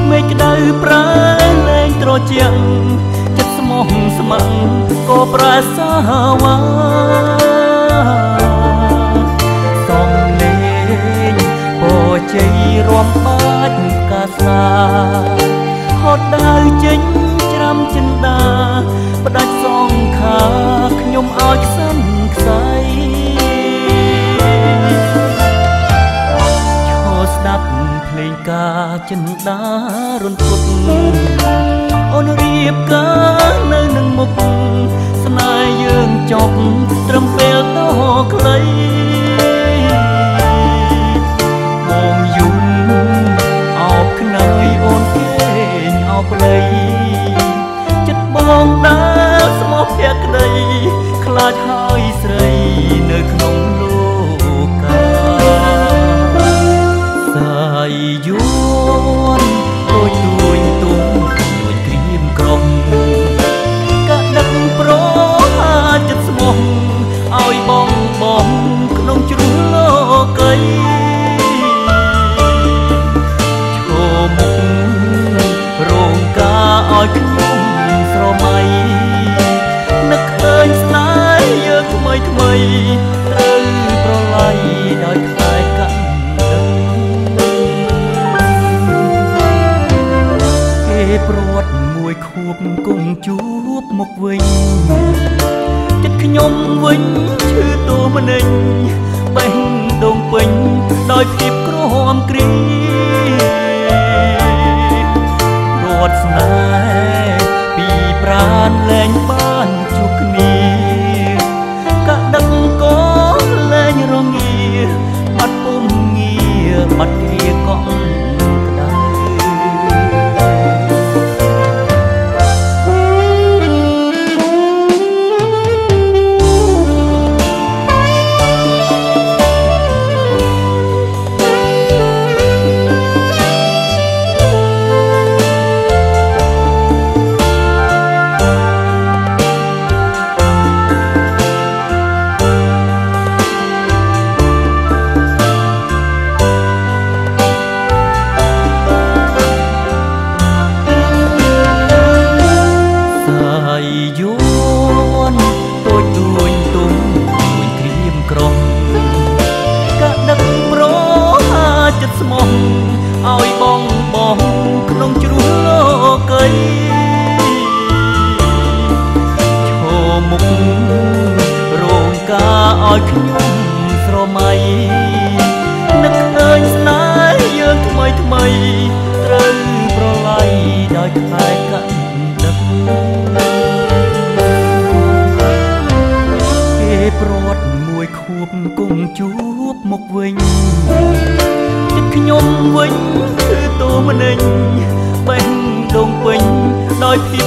មេឃដៅប្រែលែងត្រជាក់ចិត្តស្មោះស្ម័គ្រក៏ប្រែសាវាសំលេងពរជ័យរំបាច់កាសាហត់ដៅចេញច្រាំចិន្តាផ្ដាច់សងខាខ្ញុំឲ្យខ្សិនខ្សៃឈរស្ដាប់ភ្លេងការចិន្តារន្ធត់អូនរៀបការនៅនឹងមុខស្នេហ៍យើងចប់ត្រឹមពេលតខ្លីបងយំអោបខ្នើយអូនគេងអោបប្តីចិត្តបងដើរស្មោះភក្តីខ្លាចហើយស្រីនៅក្នុងលោកកាសាយយួនទូចទួយទុំទួយក្រៀមក្រំកាដឹកប្រហាចិត្តស្មោះឲ្យបងបងក្នុងជ្រោះលោកីឈោមុខរោងការឲ្យខ្ញុំស្រមៃនឹកឃើញស្នេហ៍យើងថ្មីថ្មីត្រូវប្រឡ័យដោយខ្លាយកាន់ដឹងគេព្រាត់មួយខួបគង់ជួបមុខវិញចិត្តខ្ញុំវិញឈឺតួម្នេញបេះដូងពេញដោយភាពក្រហមគ្រីព្រាត់ស្នេហ៍ពីប្រាណលែងបានជួបគ្នាកាដឹកក៏លែងរងាបាត់ពុំងារបាត់គ្រាកក់ក្ដៅយួនតូចទួយទុំទួយក្រៀមក្រំកាដឹកប្រហាចិត្តស្មោះឲ្យបងបងក្នុងជ្រោះលោកីឈោមុខរោងការឲ្យខ្ញុំស្រមៃនឹកឃើញស្នេហ៍យើងថ្មីថ្មីត្រូវប្រឡ័យដោយខ្លាយកាន់ដឹកព្រាត់មួយខួបគង់ជួបមុខវិញចិត្តខ្ញុំវិញគឺតួម្នេញបេះដូងពេញដោយភាព